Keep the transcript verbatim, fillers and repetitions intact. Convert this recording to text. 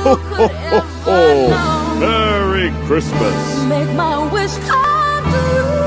Ho, ho, ho, ho. Merry Christmas. Make my wish come true.